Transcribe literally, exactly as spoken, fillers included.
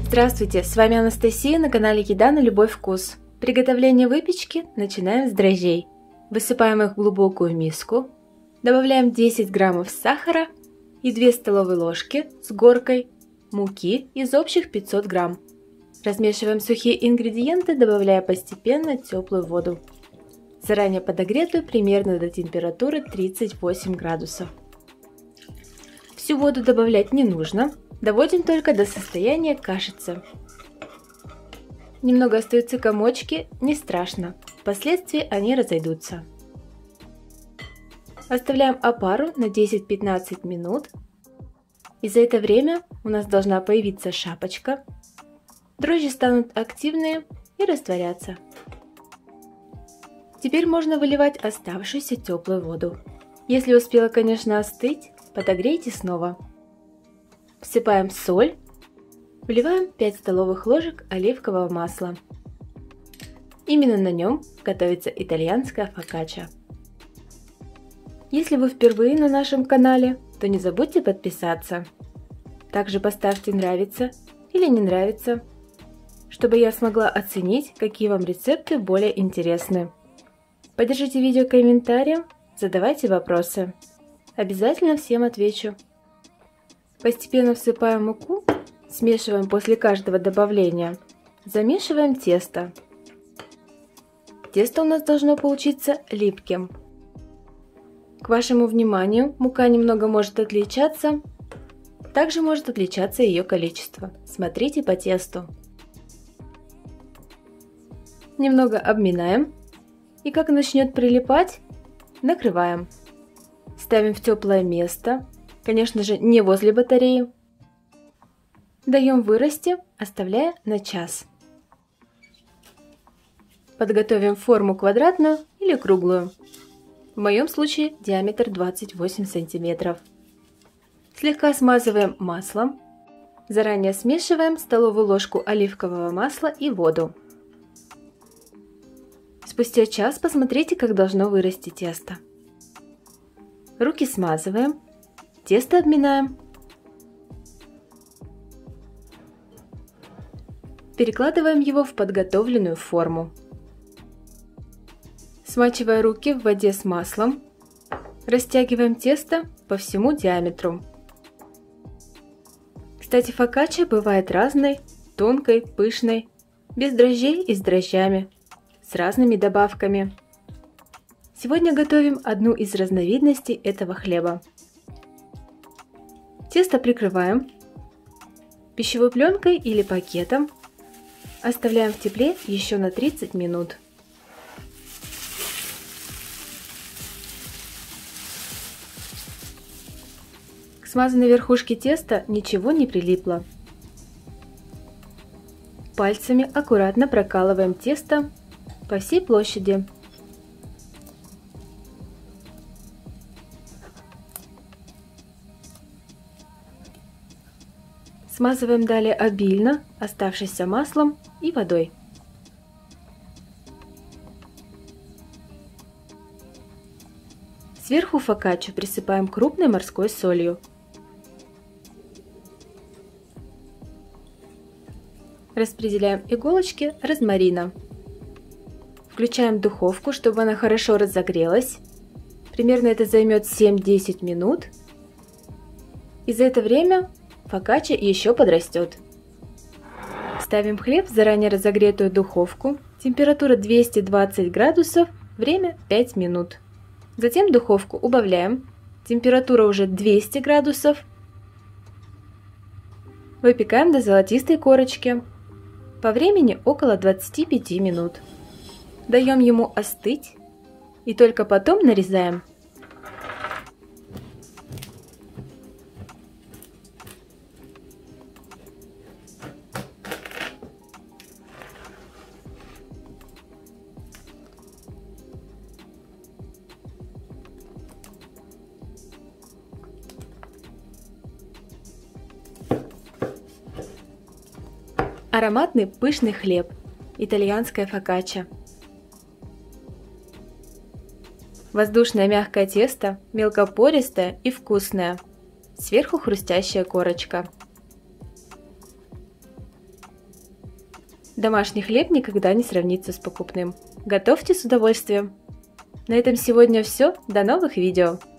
Здравствуйте, с вами Анастасия на канале Еда на любой вкус. Приготовление выпечки начинаем с дрожжей. Высыпаем их в глубокую миску. Добавляем десять граммов сахара и две столовые ложки с горкой муки из общих пятьсот грамм. Размешиваем сухие ингредиенты, добавляя постепенно теплую воду, заранее подогретую примерно до температуры тридцать восемь градусов. Всю воду добавлять не нужно, доводим только до состояния кашицы. Немного остаются комочки, не страшно, впоследствии они разойдутся. Оставляем опару на десять-пятнадцать минут, и за это время у нас должна появиться шапочка. Дрожжи станут активные и растворяться. Теперь можно выливать оставшуюся теплую воду. Если успела, конечно, остыть, подогрейте снова. Всыпаем соль, вливаем пять столовых ложек оливкового масла. Именно на нем готовится итальянская фокачча. Если вы впервые на нашем канале, то не забудьте подписаться. Также поставьте нравится или не нравится, чтобы я смогла оценить, какие вам рецепты более интересны. Поддержите видео комментарием, задавайте вопросы. Обязательно всем отвечу. Постепенно всыпаем муку, смешиваем после каждого добавления. Замешиваем тесто. Тесто у нас должно получиться липким. К вашему вниманию, мука немного может отличаться. Также может отличаться ее количество. Смотрите по тесту. Немного обминаем. И как начнет прилипать, накрываем. Ставим в теплое место. Конечно же, не возле батареи. Даем вырасти, оставляя на час. Подготовим форму квадратную или круглую. В моем случае диаметр двадцать восемь сантиметров. Слегка смазываем маслом. Заранее смешиваем столовую ложку оливкового масла и воду. Спустя час посмотрите, как должно вырасти тесто. Руки смазываем, тесто обминаем. Перекладываем его в подготовленную форму. Смачивая руки в воде с маслом, растягиваем тесто по всему диаметру. Кстати, фокачча бывает разной, тонкой, пышной, без дрожжей и с дрожжами, с разными добавками. Сегодня готовим одну из разновидностей этого хлеба. Тесто прикрываем пищевой пленкой или пакетом. Оставляем в тепле еще на тридцать минут. К смазанной верхушке теста ничего не прилипло. Пальцами аккуратно прокалываем тесто по всей площади. Смазываем далее обильно, оставшимся маслом и водой. Сверху фокаччу присыпаем крупной морской солью. Распределяем иголочки розмарина. Включаем духовку, чтобы она хорошо разогрелась. Примерно это займет семь-десять минут. И за это время фокачча еще подрастет. Ставим хлеб в заранее разогретую духовку. Температура двести двадцать градусов, время пять минут. Затем духовку убавляем. Температура уже двести градусов. Выпекаем до золотистой корочки. По времени около двадцати пяти минут. Даем ему остыть и только потом нарезаем. Ароматный пышный хлеб, итальянская фокачча. Воздушное мягкое тесто, мелкопористое и вкусное. Сверху хрустящая корочка. Домашний хлеб никогда не сравнится с покупным. Готовьте с удовольствием. На этом сегодня все. До новых видео!